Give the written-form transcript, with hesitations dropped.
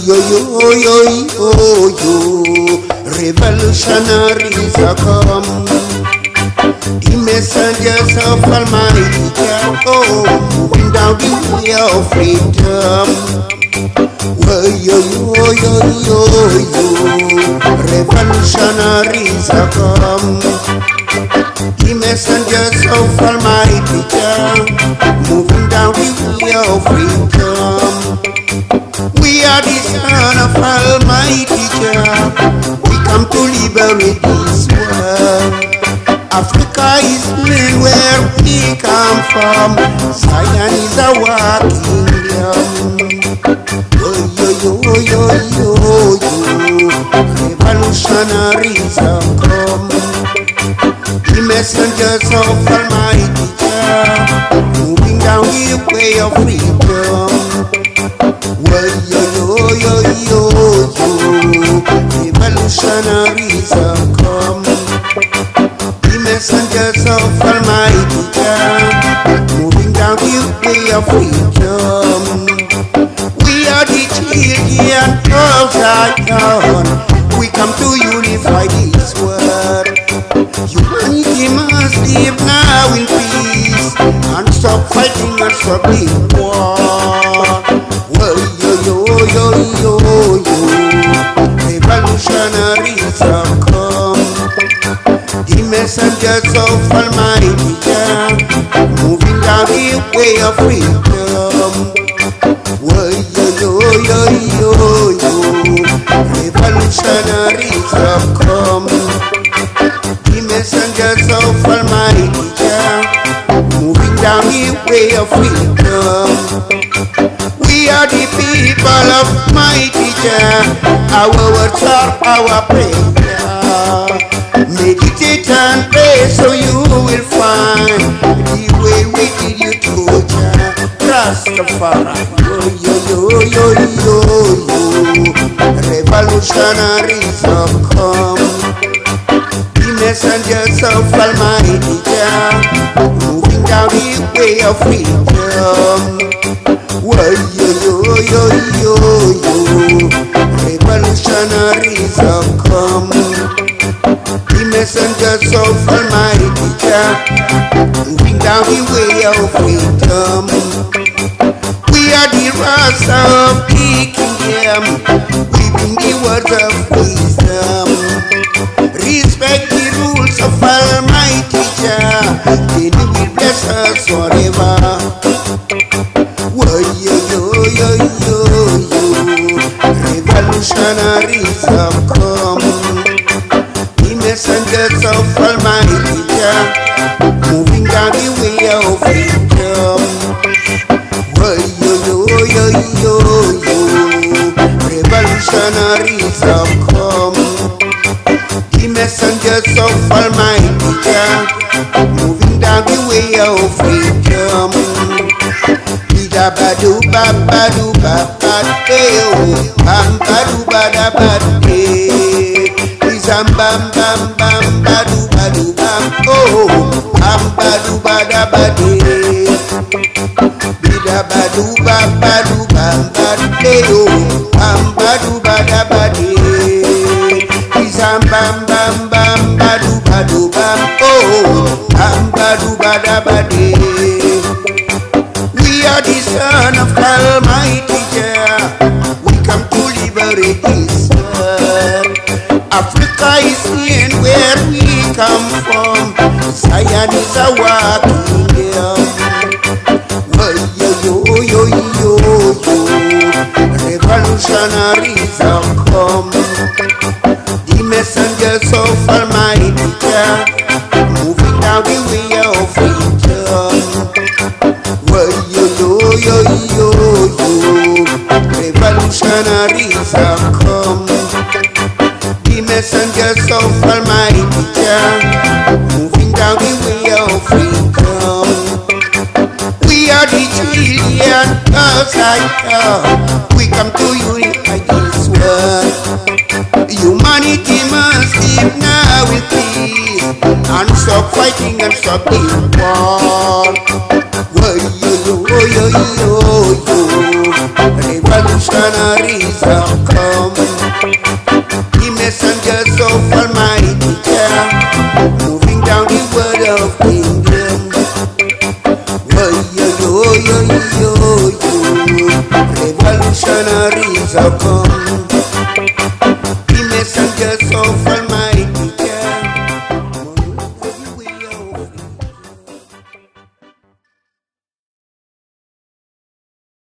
yo, revolutionaries are come. The messengers of Almighty God, moving down the way of freedom. Yo, revolutionaries are come. The messengers of Almighty God, moving down the way of freedom. We are the son of Almighty God. We come to liberate this world. Africa is land where we come from. Zion is our kingdom. Yo, revolutionaries have come. The messengers of Almighty God, moving down the way of freedom. Yo, revolutionaries have come. The messengers of Almighty God, moving down the way of freedom. We are the children of Zion. We come to unify this world. Humanity must live now in peace and stop fighting and stop the war. Yo, revolutionaries have come. The messengers of Almighty God, moving down the way of freedom. Yo, revolutionaries have come. The messengers of Almighty God, moving down the way of freedom. We are the people of mighty Jah. Our words are our prayer. Meditate and pray so you will find the way we did you to Jah Rastafari. Yo, revolutionaries have come. The messengers of Almighty Jah, moving down the way of freedom. Yo, revolutionaries have come. The messengers of Almighty Jah, moving down the way of freedom. We are the Rasta of the kingdom. We bring the words of wisdom. Respect the rules of Almighty Jah, then He will bless us forever. Yo, revolutionaries have come. The messengers of Almighty Jah, moving down the way of freedom. Yo, revolutionaries have come. The messengers of Almighty Jah, moving down the way of freedom. Badu babadu babade, bam badu badabade, bam bam bam bam badu badu bam, bam badu badabade, bidabadu babadu bam bade, bam badu badabade, bam bam bam bam badu badu bam, bam badu badabade. We are the son of Almighty Jah. We come to liberate this world. Africa is in where we come from. Zion is our kingdom. Yo, revolutionaries have come. The messengers of Almighty Jah, moving down the way of freedom. Yo, revolutionaries have come. The messengers of Almighty Jah, moving down the way of freedom. We are the children of Zion. We come to unify this world. Humanity must live now in peace and stop fighting and stop the war. Revolutionaries have come. The messengers of Almighty Jah, moving down the word of kingdom. Revolutionaries have come. The messengers of Almighty